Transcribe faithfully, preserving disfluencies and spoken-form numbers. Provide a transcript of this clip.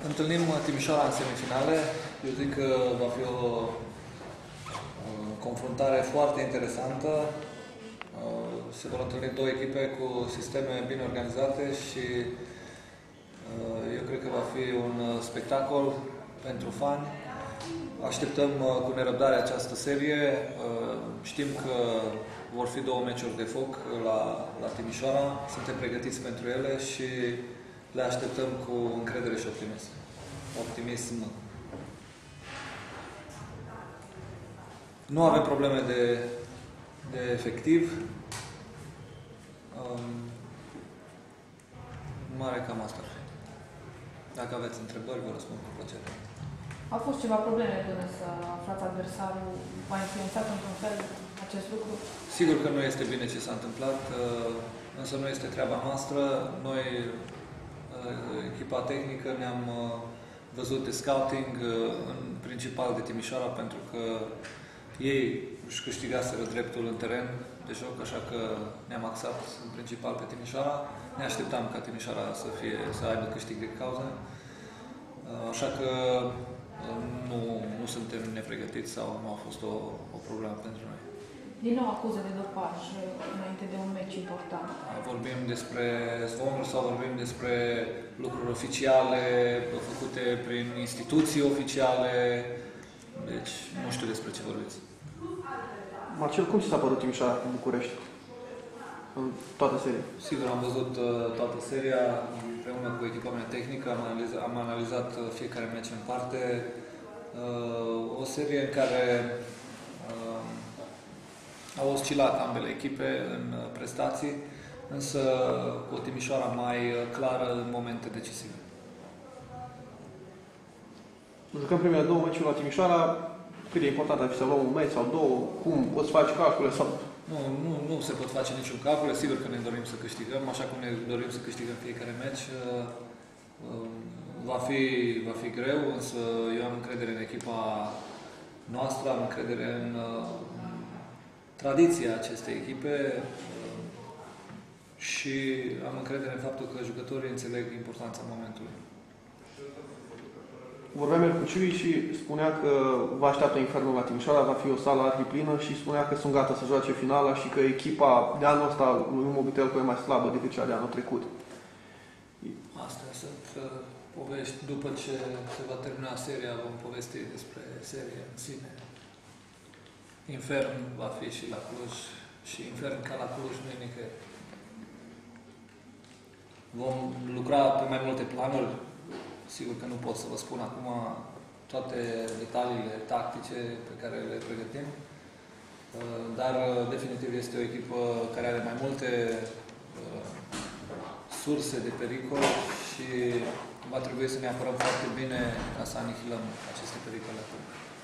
Întâlnim Timișoara în semifinale. Eu zic că va fi o confruntare foarte interesantă. Se vor întâlni două echipe cu sisteme bine organizate și eu cred că va fi un spectacol pentru fani. Așteptăm cu nerăbdare această serie. Știm că vor fi două meciuri de foc la, la Timișoara. Suntem pregătiți pentru ele și le așteptăm cu încredere și optimism. Optimism. Nu avem probleme de, de efectiv. Um, mare cam asta ar fi. Dacă aveți întrebări, vă răspund cu plăcere. Au fost ceva probleme până să aflați adversarul? V-a influențat într-un fel acest lucru? Sigur că nu este bine ce s-a întâmplat, însă nu este treaba noastră. Noi, echipa tehnică, ne-am văzut de scouting, în principal de Timișoara, pentru că ei își câștigaseră dreptul în teren de joc, așa că ne-am axat în principal pe Timișoara. Ne așteptam ca Timișoara să, fie, să aibă câștig de cauză, așa că nu, nu suntem nepregătiți sau nu a fost o, o problemă pentru noi. Din nou acuze de dopaj înainte de un meci important. Vorbim despre zvonuri sau vorbim despre lucruri oficiale făcute prin instituții oficiale. Deci nu știu despre ce vorbiți. Marcel, cum ți s-a părut Timișoara cu București în toată seria? Sigur, am văzut uh, toată seria împreună cu echipa mea tehnică, am analizat, am analizat fiecare meci în parte. Uh, o serie în care uh, au oscilat ambele echipe în prestații, însă cu o Timișoara mai clară în momente decisive. Jucăm primele două meciuri la Timișoara. Cât de important ar fi să luăm un meci sau două? Cum poți face calcule? Sau... Nu, nu, nu se pot face niciun calcul. Sigur că ne dorim să câștigăm, așa cum ne dorim să câștigăm fiecare meci. Va fi, va fi greu, însă eu am încredere în echipa noastră, am încredere în tradiția acestei echipe și am încredere în faptul că jucătorii înțeleg importanța momentului. Vorbeam el cu Ciui și spunea că vă așteaptă Infernul la Timișoara, va fi o sală arhiplină și spunea că sunt gata să joace finala și că echipa de anul ăsta lui Mobitel e mai slabă decât cea de anul trecut. Astea sunt uh, povești. După ce se va termina seria, vom povesti despre serie în sine. Infern va fi și la Cluj și Infern ca la Cluj nu e nicăieri. Vom lucra pe mai multe planuri. Sigur că nu pot să vă spun acum toate detaliile tactice pe care le pregătim, dar definitiv este o echipă care are mai multe surse de pericol și va trebui să ne apărăm foarte bine ca să anihilăm aceste pericole.